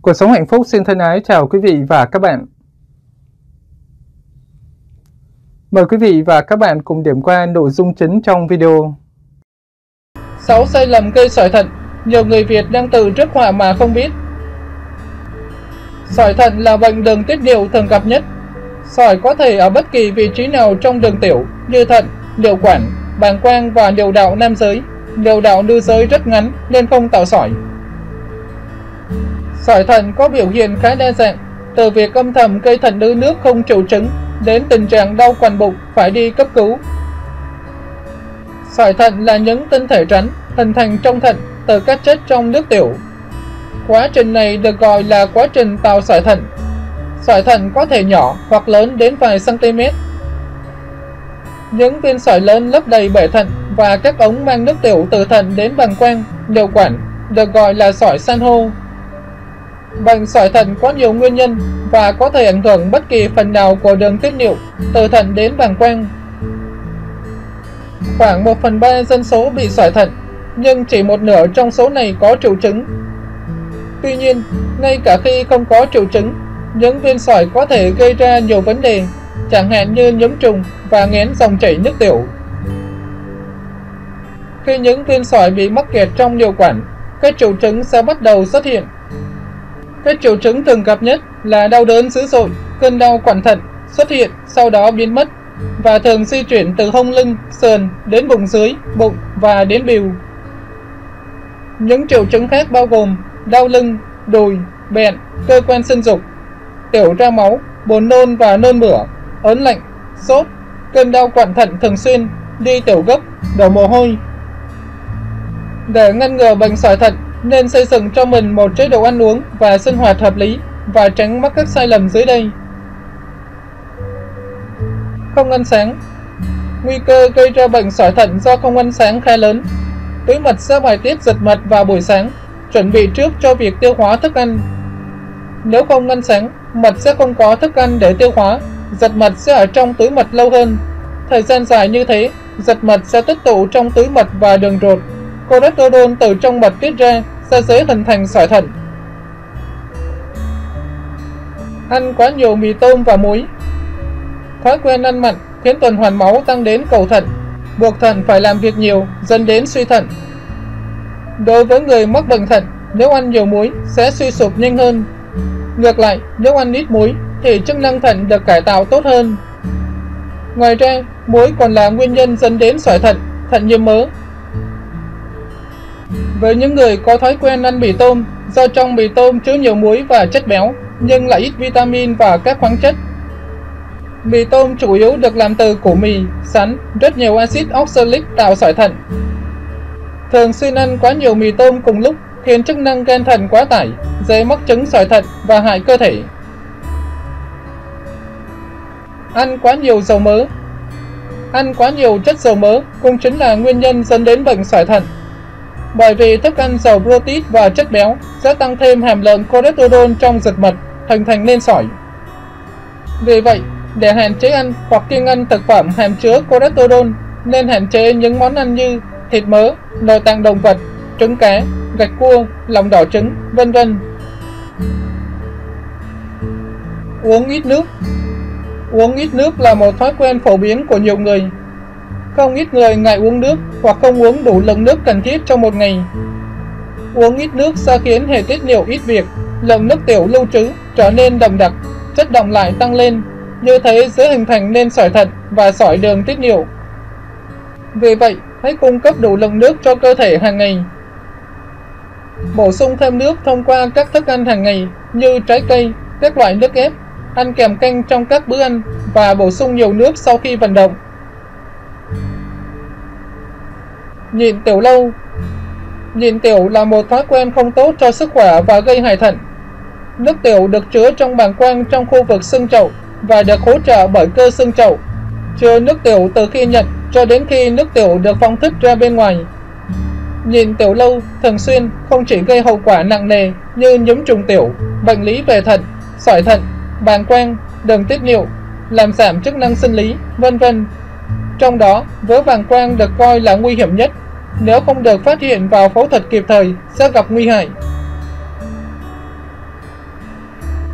Cuộc sống hạnh phúc xin thân ái chào quý vị và các bạn. Mời quý vị và các bạn cùng điểm qua nội dung chính trong video. 6 sai lầm gây sỏi thận, nhiều người Việt đang tự rước họa mà không biết. Sỏi thận là bệnh đường tiết niệu thường gặp nhất. Sỏi có thể ở bất kỳ vị trí nào trong đường tiểu như thận, niệu quản, bàng quang và niệu đạo nam giới. Niệu đạo nữ giới rất ngắn nên không tạo sỏi. Sỏi thận có biểu hiện khá đa dạng, từ việc âm thầm gây thận ứ nước không triệu chứng đến tình trạng đau quằn bụng phải đi cấp cứu. Sỏi thận là những tinh thể rắn hình thành trong thận từ các chất trong nước tiểu. Quá trình này được gọi là quá trình tạo sỏi thận. Sỏi thận có thể nhỏ hoặc lớn đến vài cm. Những viên sỏi lớn lấp đầy bể thận và các ống mang nước tiểu từ thận đến bàng quang, niệu quản được gọi là sỏi san hô. Bệnh sỏi thận có nhiều nguyên nhân và có thể ảnh hưởng bất kỳ phần nào của đường tiết niệu từ thận đến bàng quang. Khoảng 1/3 dân số bị sỏi thận, nhưng chỉ một nửa trong số này có triệu chứng. Tuy nhiên, ngay cả khi không có triệu chứng, những viên sỏi có thể gây ra nhiều vấn đề, chẳng hạn như nhiễm trùng và nghén dòng chảy nước tiểu. Khi những viên sỏi bị mắc kẹt trong niệu quản, các triệu chứng sẽ bắt đầu xuất hiện. Các triệu chứng thường gặp nhất là đau đớn dữ dội, cơn đau quặn thận xuất hiện sau đó biến mất và thường di chuyển từ hông lưng, sườn đến bụng dưới, bụng và đến bìu. Những triệu chứng khác bao gồm đau lưng, đùi, bẹn, cơ quan sinh dục, tiểu ra máu, buồn nôn và nôn mửa, ớn lạnh, sốt, cơn đau quặn thận thường xuyên, đi tiểu gấp, đổ mồ hôi. Để ngăn ngừa bệnh sỏi thận, nên xây dựng cho mình một chế độ ăn uống và sinh hoạt hợp lý và tránh mắc các sai lầm dưới đây. Không ăn sáng. Nguy cơ gây ra bệnh sỏi thận do không ăn sáng khá lớn. Túi mật sẽ bài tiết giật mật vào buổi sáng, chuẩn bị trước cho việc tiêu hóa thức ăn. Nếu không ăn sáng, mật sẽ không có thức ăn để tiêu hóa, giật mật sẽ ở trong túi mật lâu hơn. Thời gian dài như thế, giật mật sẽ tích tụ trong túi mật và đường ruột. Cholesterol từ trong mật tiết ra sẽ dễ hình thành sỏi thận. Ăn quá nhiều mì tôm và muối. Thói quen ăn mặn khiến tuần hoàn máu tăng đến cầu thận, buộc thận phải làm việc nhiều, dẫn đến suy thận. Đối với người mắc bệnh thận, nếu ăn nhiều muối sẽ suy sụp nhanh hơn. Ngược lại, nếu ăn ít muối thì chức năng thận được cải tạo tốt hơn. Ngoài ra, muối còn là nguyên nhân dẫn đến sỏi thận, thận nhiễm mỡ. Với những người có thói quen ăn mì tôm, do trong mì tôm chứa nhiều muối và chất béo, nhưng lại ít vitamin và các khoáng chất. Mì tôm chủ yếu được làm từ củ mì, sắn, rất nhiều axit oxalic tạo sỏi thận. Thường xuyên ăn quá nhiều mì tôm cùng lúc khiến chức năng gan thận quá tải, dễ mắc chứng sỏi thận và hại cơ thể. Ăn quá nhiều dầu mỡ. Ăn quá nhiều chất dầu mỡ cũng chính là nguyên nhân dẫn đến bệnh sỏi thận. Bởi vì thức ăn giàu protein và chất béo sẽ tăng thêm hàm lượng cholesterol trong dịch mật, hình thành nên sỏi. Vì vậy, để hạn chế ăn hoặc kiêng ăn thực phẩm hàm chứa cholesterol, nên hạn chế những món ăn như thịt mỡ, nội tạng động vật, trứng cá, gạch cua, lòng đỏ trứng, vân vân. Uống ít nước. Uống ít nước là một thói quen phổ biến của nhiều người. Không ít người ngại uống nước hoặc không uống đủ lượng nước cần thiết trong một ngày. Uống ít nước sẽ khiến hệ tiết niệu ít việc, lượng nước tiểu lưu trữ trở nên đậm đặc, chất đọng lại tăng lên, như thế dễ hình thành nên sỏi thận và sỏi đường tiết niệu. Vì vậy, hãy cung cấp đủ lượng nước cho cơ thể hàng ngày. Bổ sung thêm nước thông qua các thức ăn hàng ngày như trái cây, các loại nước ép, ăn kèm canh trong các bữa ăn và bổ sung nhiều nước sau khi vận động. Nhịn tiểu lâu. Nhịn tiểu là một thói quen không tốt cho sức khỏe và gây hại thận. Nước tiểu được chứa trong bàng quang trong khu vực xương chậu và được hỗ trợ bởi cơ xương chậu, chứa nước tiểu từ khi nhận cho đến khi nước tiểu được phóng thích ra bên ngoài. Nhịn tiểu lâu thường xuyên không chỉ gây hậu quả nặng nề như nhiễm trùng tiểu, bệnh lý về thận, sỏi thận, bàng quang, đường tiết niệu, làm giảm chức năng sinh lý, vân vân. Trong đó, vỡ bàng quang được coi là nguy hiểm nhất. Nếu không được phát hiện vào phẫu thuật kịp thời sẽ gặp nguy hại.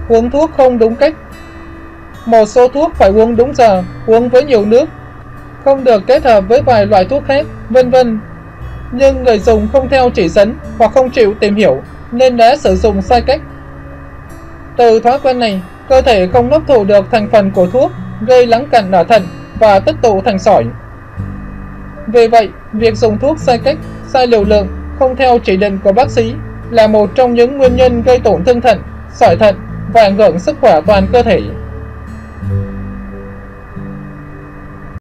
uống thuốc không đúng cách. Một số thuốc phải uống đúng giờ, uống với nhiều nước, không được kết hợp với vài loại thuốc khác, vân vân. Nhưng người dùng không theo chỉ dẫn hoặc không chịu tìm hiểu nên đã sử dụng sai cách. Từ thói quen này, cơ thể không hấp thụ được thành phần của thuốc, gây lắng cặn ở thận và tích tụ thành sỏi. Vì vậy, việc dùng thuốc sai cách, sai liều lượng, không theo chỉ định của bác sĩ là một trong những nguyên nhân gây tổn thương thận, sỏi thận và ảnh hưởng sức khỏe toàn cơ thể.